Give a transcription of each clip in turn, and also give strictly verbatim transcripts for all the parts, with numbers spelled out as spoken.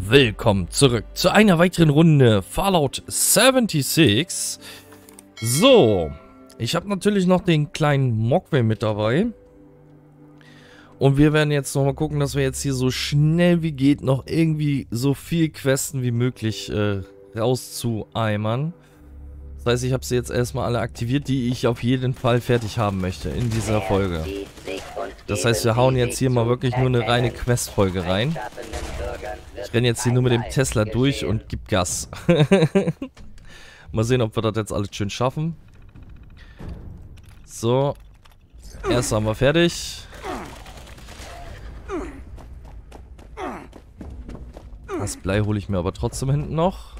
willkommen zurück zu einer weiteren Runde Fallout sechsundsiebzig. So, ich habe natürlich noch den kleinen Mogwai mit dabei. Und wir werden jetzt nochmal gucken, dass wir jetzt hier so schnell wie geht noch irgendwie so viel Questen wie möglich äh, rauszueimern. Das heißt, ich habe sie jetzt erstmal alle aktiviert, die ich auf jeden Fall fertig haben möchte in dieser Folge. Das heißt, wir hauen jetzt hier mal wirklich nur eine reine Quest-Folge rein. Ich renne jetzt hier nur mit dem Tesla durch und gib Gas. Mal sehen, ob wir das jetzt alles schön schaffen. So. Erst haben wir fertig. Das Blei hole ich mir aber trotzdem hinten noch.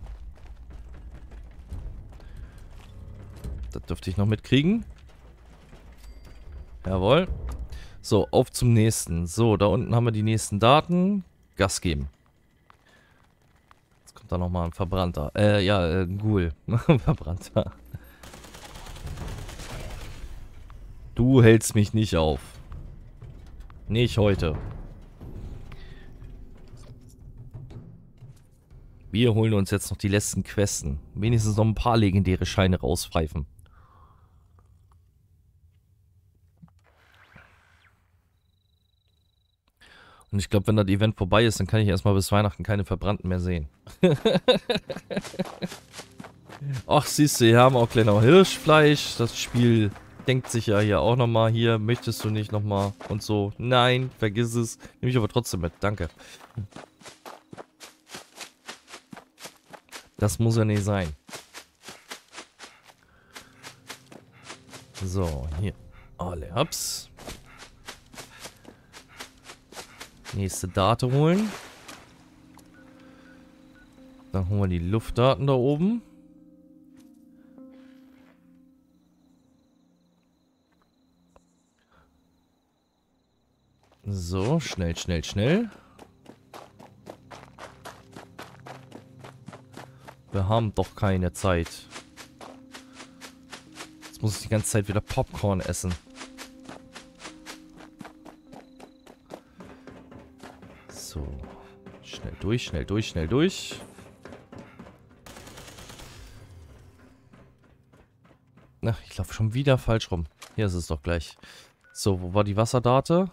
Das dürfte ich noch mitkriegen. Jawohl. So, auf zum nächsten. So, da unten haben wir die nächsten Daten. Gas geben. Jetzt kommt da nochmal ein Verbrannter. Äh, ja, äh, ein Ghoul. Verbrannter. Du hältst mich nicht auf. Nicht heute. Wir holen uns jetzt noch die letzten Questen. Wenigstens noch ein paar legendäre Scheine rauspfeifen. Und ich glaube, wenn das Event vorbei ist, dann kann ich erstmal bis Weihnachten keine Verbrannten mehr sehen. Ach, siehst du, hier haben wir auch gleich noch Hirschfleisch. Das Spiel denkt sich ja hier auch nochmal, hier, möchtest du nicht nochmal und so. Nein, vergiss es. Nehme ich aber trotzdem mit, danke. Das muss ja nicht sein. So, hier. Alle hops. Nächste Daten holen. Dann holen wir die Luftdaten da oben. So, schnell, schnell, schnell. Wir haben doch keine Zeit. Jetzt muss ich die ganze Zeit wieder Popcorn essen. So. Schnell durch, schnell durch, schnell durch. Ach, ich laufe schon wieder falsch rum. Hier ist es doch gleich. So, wo war die Wasserdate?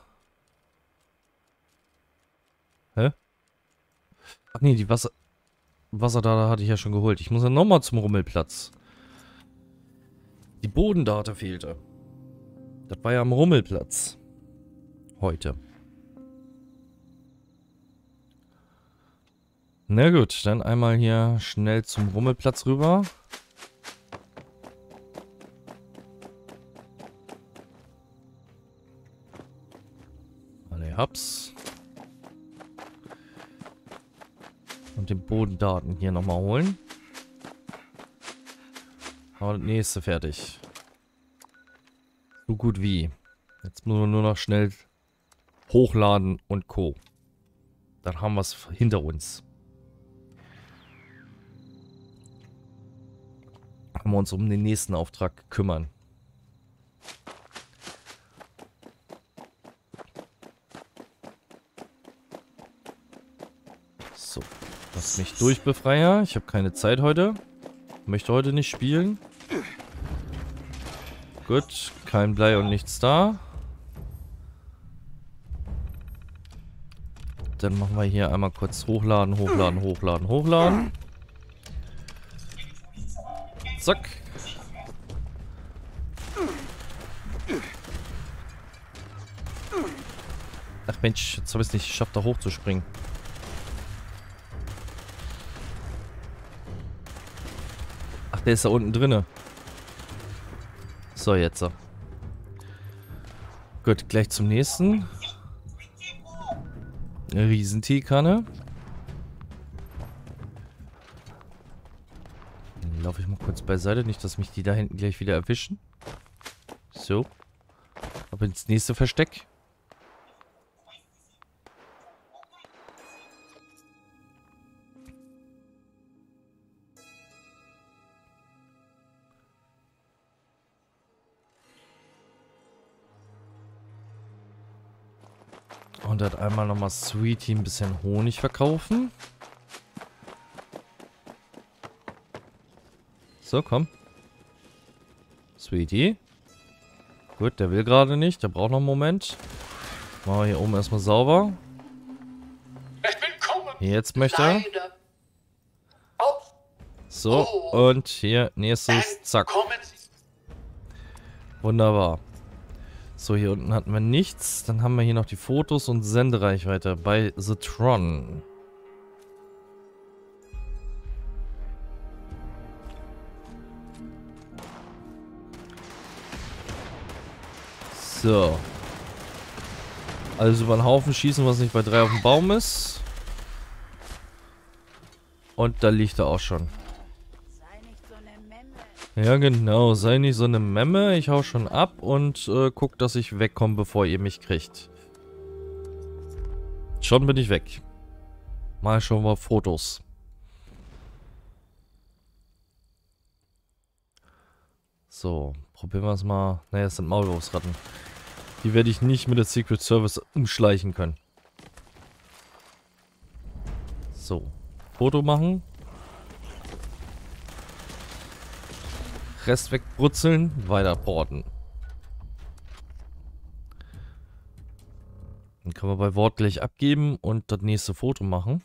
Hä? Ach nee, die Wasser... Wasserdate hatte ich ja schon geholt. Ich muss ja nochmal zum Rummelplatz. Die Bodendate fehlte. Das war ja am Rummelplatz. Heute. Na gut, dann einmal hier schnell zum Rummelplatz rüber. Alle hab's. Und den Bodendaten hier nochmal holen. Aber das nächste fertig. So gut wie. Jetzt müssen wir nur noch schnell hochladen und Co. Dann haben wir es hinter uns. Haben wir uns um den nächsten Auftrag kümmern. So. Lass mich durch, Befreier. Ich habe keine Zeit heute. Möchte heute nicht spielen. Gut. Kein Blei und nichts da. Dann machen wir hier einmal kurz hochladen, hochladen, hochladen, hochladen. Zack. Ach Mensch, jetzt habe ich es nicht geschafft, da hochzuspringen. Ach, der ist da unten drinne. So, jetzt so. Gut, gleich zum nächsten. Eine Riesenteekanne. Dann laufe ich mal kurz beiseite, nicht, dass mich die da hinten gleich wieder erwischen. So. Ab ins nächste Versteck. Und dann einmal nochmal Sweetie ein bisschen Honig verkaufen. So, komm. Sweetie. Gut, der will gerade nicht. Der braucht noch einen Moment. Machen wir hier oben erstmal sauber. Jetzt möchte er. So, und hier nächstes. Zack. Wunderbar. So, hier unten hatten wir nichts. Dann haben wir hier noch die Fotos und Sendereichweite bei The Tron. So. Also über den Haufen schießen, was nicht bei drei auf dem Baum ist. Und da liegt er auch schon. Ja genau, sei nicht so eine Memme. Ich hau schon ab und äh, guck, dass ich wegkomme, bevor ihr mich kriegt. Schon bin ich weg. Mal schon mal Fotos. So, probieren wir es mal. Naja, es sind Maulwurfsratten. Die werde ich nicht mit der Secret Service umschleichen können. So, Foto machen. Rest wegbrutzeln, weiter porten. Dann können wir bei Wort gleich abgeben und das nächste Foto machen.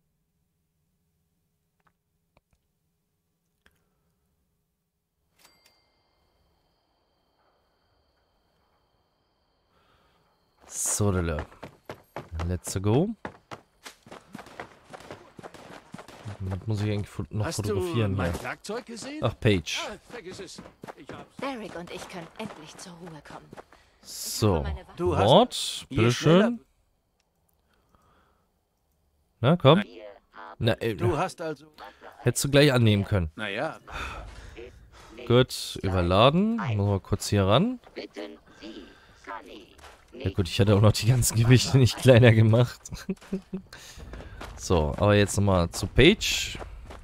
So, let's go. Was muss ich eigentlich noch Hast fotografieren du mein hier? Werkzeug gesehen? Ach, Paige. Ah, vergiss es. Ich hab's. Derek und ich können endlich zur Ruhe kommen. So, Du hast Wort, je bitteschön. Na, komm. Na, äh, Du hast also. hättest du gleich annehmen können. Naja, Gut, überladen. Muss mal kurz hier ran. Ja gut, ich hatte auch noch die ganzen Gewichte nicht kleiner gemacht. So, aber jetzt nochmal zu Paige.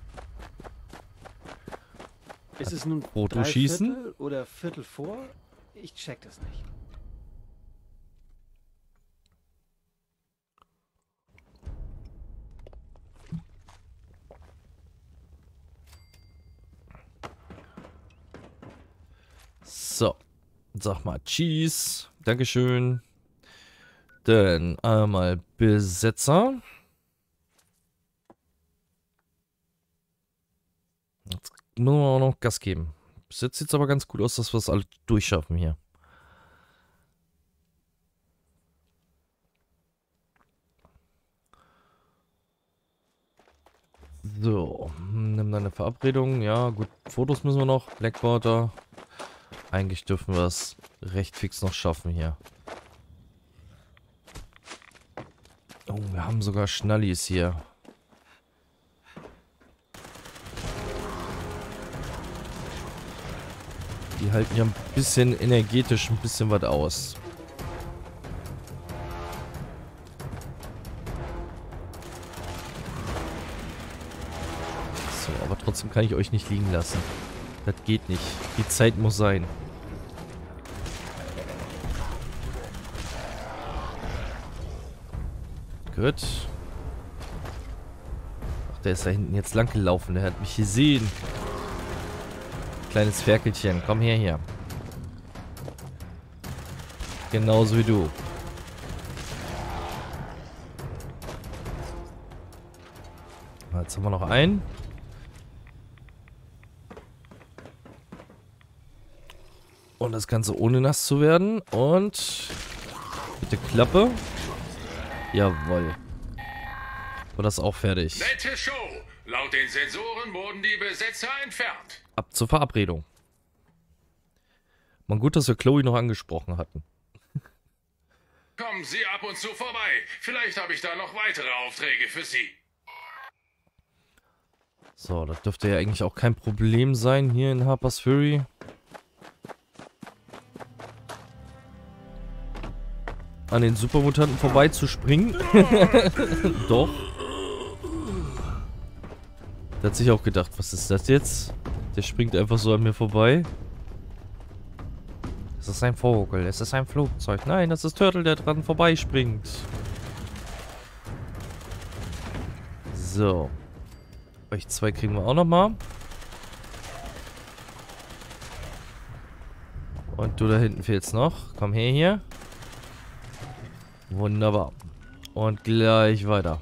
Ist es nun Foto drei schießen? Viertel oder Viertel vor? Ich check das nicht. So, sag mal Cheese. Dankeschön. Dann einmal Besetzer. Jetzt müssen wir auch noch Gas geben. Bis jetzt sieht es aber ganz gut aus, dass wir es alle durchschaffen hier. So, nimm deine Verabredung. Ja, gut, Fotos müssen wir noch. Blackwater. Eigentlich dürfen wir es recht fix noch schaffen hier. Oh, wir haben sogar Schnallis hier. Die halten ja ein bisschen energetisch ein bisschen was aus. So, aber trotzdem kann ich euch nicht liegen lassen. Das geht nicht. Die Zeit muss sein. Gut. Ach, der ist da hinten jetzt lang gelaufen. Der hat mich gesehen. Kleines Ferkelchen. Komm her hier. Genauso wie du. Jetzt haben wir noch einen. Und das Ganze ohne nass zu werden. Und bitte Klappe. Jawohl. Und das ist auch fertig. Nette Show. Laut den Sensoren wurden die Besetzer entfernt. Ab zur Verabredung. Man gut, dass wir Chloe noch angesprochen hatten. Kommen Sie ab und zu vorbei. Vielleicht habe ich da noch weitere Aufträge für Sie. So, das dürfte ja eigentlich auch kein Problem sein hier in Harper's Ferry. An den Supermutanten vorbeizuspringen. Doch. Der hat sich auch gedacht, was ist das jetzt? Der springt einfach so an mir vorbei. Es ist ein Vogel, es ist ein Flugzeug. Nein, das ist Turtle, der dran vorbeispringt. So. Euch zwei kriegen wir auch nochmal. Und du da hinten fehlst noch. Komm her hier. Wunderbar. Und gleich weiter.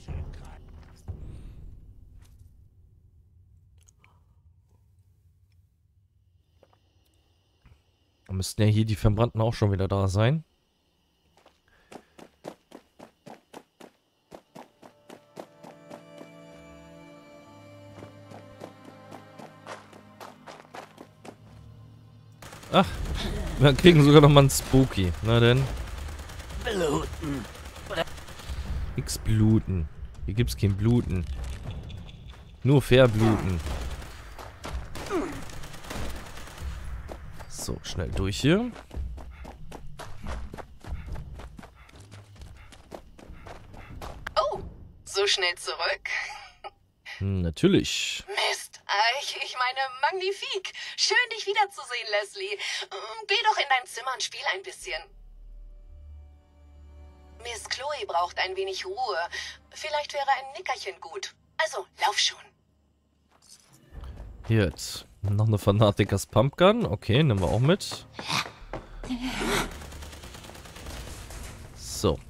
Da müssten ja hier die Verbrannten auch schon wieder da sein. Ach, wir kriegen sogar noch mal einen Spooky. Na denn. Bluten. Nix bluten. Hier gibt's kein Bluten. Nur verbluten. So, schnell durch hier. Oh, so schnell zurück. Hm, natürlich. Mist. Ah, Ich, ich meine, magnifik. Schön, dich wiederzusehen, Leslie. Mm, Geh doch in dein Zimmer und spiel ein bisschen. Miss Chloe braucht ein wenig Ruhe. Vielleicht wäre ein Nickerchen gut. Also, lauf schon. Jetzt. Noch eine Fanatikers Pumpgun. Okay, nehmen wir auch mit. So.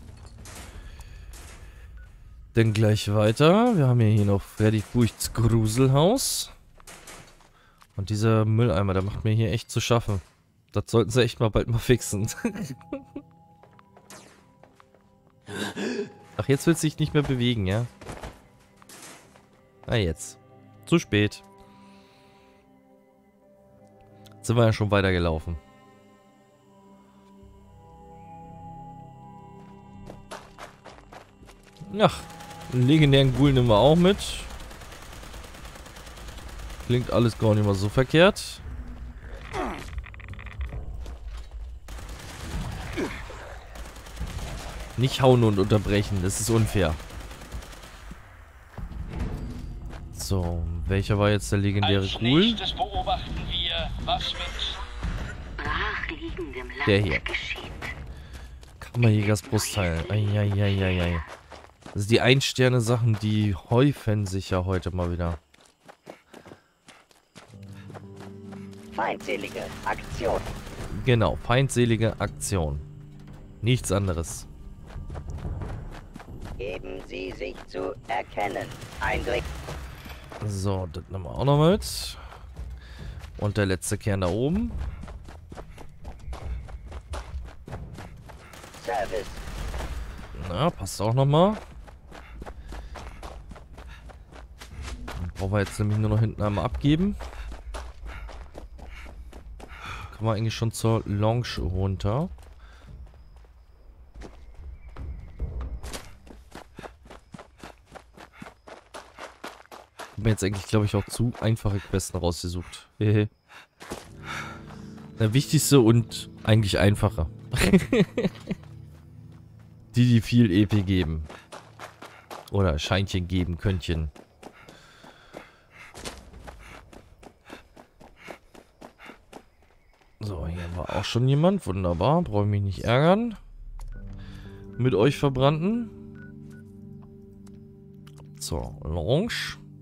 Dann gleich weiter. Wir haben ja hier noch Freddy Furchts Gruselhaus. Und dieser Mülleimer, der macht mir hier echt zu schaffen. Das sollten sie echt mal bald mal fixen. Ach, jetzt will es sich nicht mehr bewegen, ja? Ah, jetzt. Zu spät. Jetzt sind wir ja schon weitergelaufen. Ach, einen legendären Ghoul nehmen wir auch mit. Klingt alles gar nicht mal so verkehrt. Nicht hauen und unterbrechen, das ist unfair. So, welcher war jetzt der legendäre Als Ghoul? nächstes beobachten wir, was mit Brachliegendem Land Der hier. geschieht. Kammerjägers Brustteil. Eieieiei. Also die Ein-Sterne-Sachen, die häufen sich ja heute mal wieder. Feindselige Aktion. Genau, feindselige Aktion. Nichts anderes. Geben Sie sich zu erkennen. Eindring. So, das nehmen wir auch noch mit. Und der letzte Kern da oben. Service. Na, passt auch noch mal. Dann brauchen wir jetzt nämlich nur noch hinten einmal abgeben. Kommen wir eigentlich schon zur Lounge runter. Ich habe mir jetzt eigentlich, glaube ich, auch zu einfache Questen rausgesucht. Hehe. Der wichtigste und eigentlich einfache. Die, die viel E P geben. Oder Scheinchen geben, Könnchen. So, hier war auch schon jemand. Wunderbar. Brauche ich mich nicht ärgern. Mit euch Verbrannten. So, Lounge.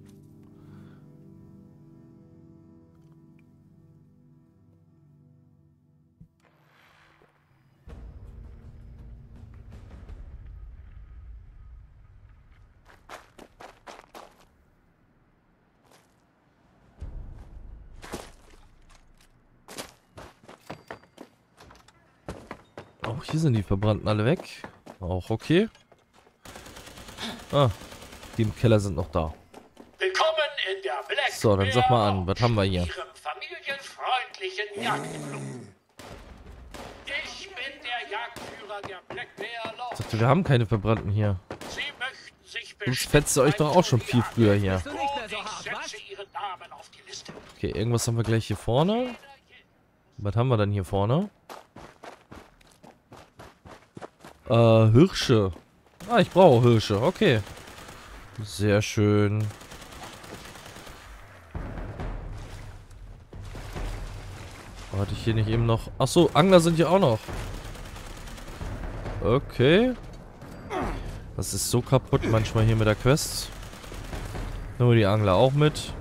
Auch hier sind die Verbrannten alle weg. Auch okay. Ah, die im Keller sind noch da. Willkommen in der Black So, dann sag mal an, was haben wir hier? Ihrem familienfreundlichen Jagdclub. Ich bin der Jagdführer der Black Bear Law. Ich dachte, wir haben keine Verbrannten hier. Sie möchten sich Sonst fetzt ihr euch doch auch schon viel früher hier. Und ich setze Ihren Namen auf die Liste. Okay, irgendwas haben wir gleich hier vorne. Was haben wir denn hier vorne? Äh, Hirsche. Ah, ich brauche Hirsche. Okay. Sehr schön. Hatte ich hier nicht eben noch... Achso, Angler sind hier auch noch. Okay. Das ist so kaputt manchmal hier mit der Quest. Nur die Angler auch mit.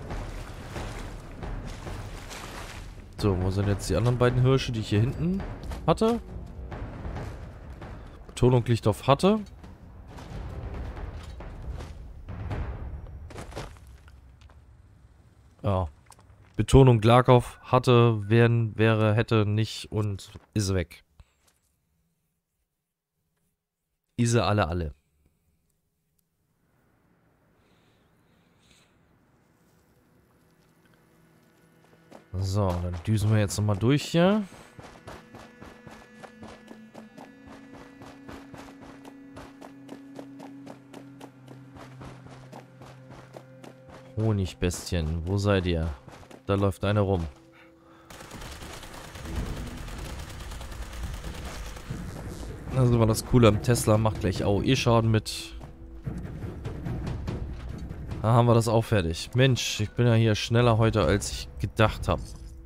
So, wo sind jetzt die anderen beiden Hirsche, die ich hier hinten hatte? Betonung liegt auf hatte. Ja. Betonung lag auf hatte, wären, wäre, hätte, nicht und ist weg. Ise alle, alle. So, dann düsen wir jetzt nochmal durch hier. Honigbestien, wo seid ihr? Da läuft einer rum. Also war das Coole am Tesla, macht gleich A O E-Schaden mit. Da haben wir das auch fertig. Mensch, ich bin ja hier schneller heute, als ich gedacht habe.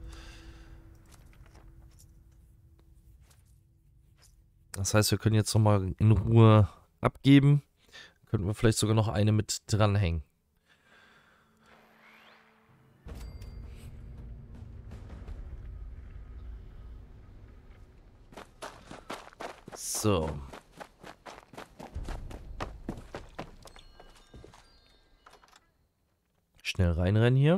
Das heißt, wir können jetzt nochmal in Ruhe abgeben. Könnten wir vielleicht sogar noch eine mit dranhängen. So. Schnell reinrennen hier.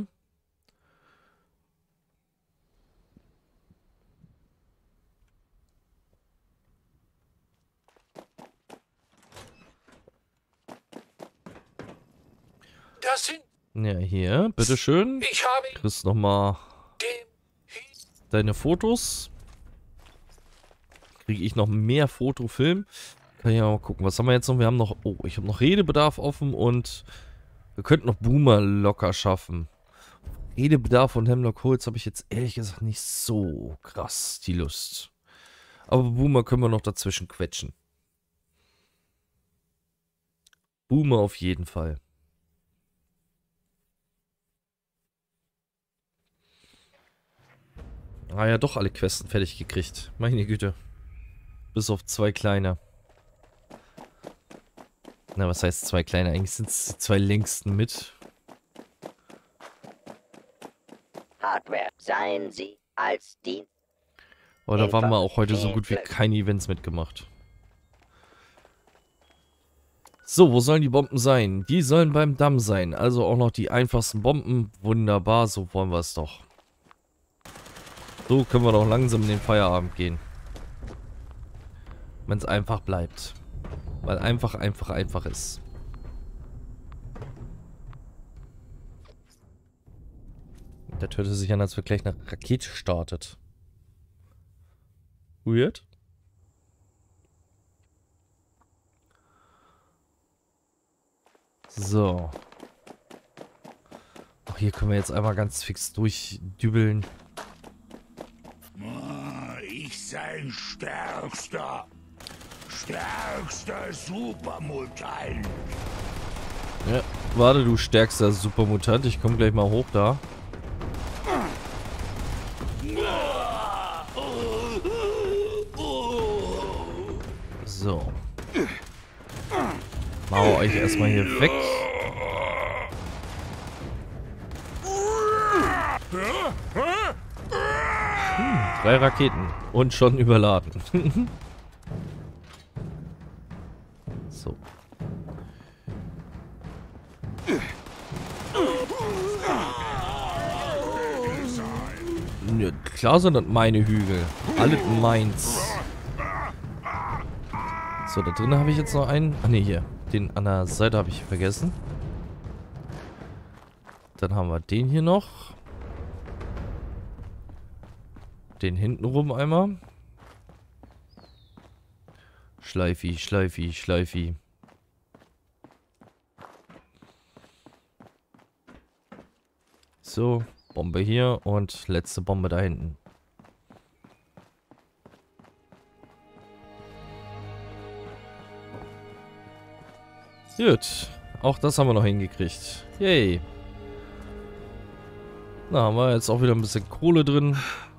Das sind... Ja, hier, bitteschön. Ich habe Kriegst nochmal dem... deine Fotos. Kriege ich noch mehr Fotofilm. Kann ich mal gucken. Was haben wir jetzt noch? Wir haben noch... Oh, ich habe noch Redebedarf offen und... Wir könnten noch Boomer locker schaffen. Redebedarf und Hemlock Holz habe ich jetzt ehrlich gesagt nicht so krass die Lust. Aber Boomer können wir noch dazwischen quetschen. Boomer auf jeden Fall. Ah ja, doch alle Questen fertig gekriegt. Meine Güte. Bis auf zwei kleine. Na, was heißt zwei kleine? Eigentlich sind es die zwei längsten mit. Hardware. Seien Sie als Dienst. Aber da waren wir auch heute so gut wie keine Events mitgemacht. So, wo sollen die Bomben sein? Die sollen beim Damm sein. Also auch noch die einfachsten Bomben. Wunderbar, so wollen wir es doch. So können wir doch langsam in den Feierabend gehen. Wenn es einfach bleibt. Weil einfach, einfach, einfach ist. Das hörte sich an, als wir gleich eine Rakete startet. Weird. So. Ach, hier können wir jetzt einmal ganz fix durchdübeln. Ich sei stärkster. Stärkster Supermutant. Ja, warte, du stärkster Supermutant. Ich komme gleich mal hoch da. So. Machen wir euch erstmal hier weg. Hm, drei Raketen. Und schon überladen. So. Ja, klar sind das meine Hügel. Alles meins. So, da drin habe ich jetzt noch einen. Ah ne, hier. Den an der Seite habe ich vergessen. Dann haben wir den hier noch. Den hinten rum einmal. Schleifi, Schleifi, Schleifi. So, Bombe hier und letzte Bombe da hinten. Gut, auch das haben wir noch hingekriegt. Yay. Na, haben wir jetzt auch wieder ein bisschen Kohle drin.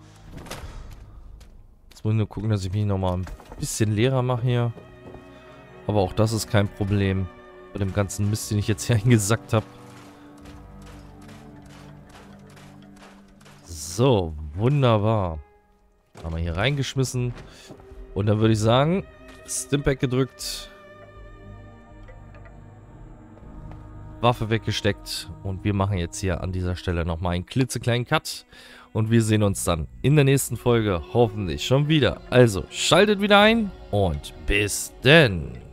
Jetzt muss ich nur gucken, dass ich mich nochmal ein bisschen leerer mache hier. Aber auch das ist kein Problem. Bei dem ganzen Mist, den ich jetzt hier eingesackt habe. So, wunderbar. Haben wir hier reingeschmissen. Und dann würde ich sagen, Stimpack gedrückt. Waffe weggesteckt. Und wir machen jetzt hier an dieser Stelle nochmal einen klitzekleinen Cut. Und wir sehen uns dann in der nächsten Folge hoffentlich schon wieder. Also, schaltet wieder ein und bis denn.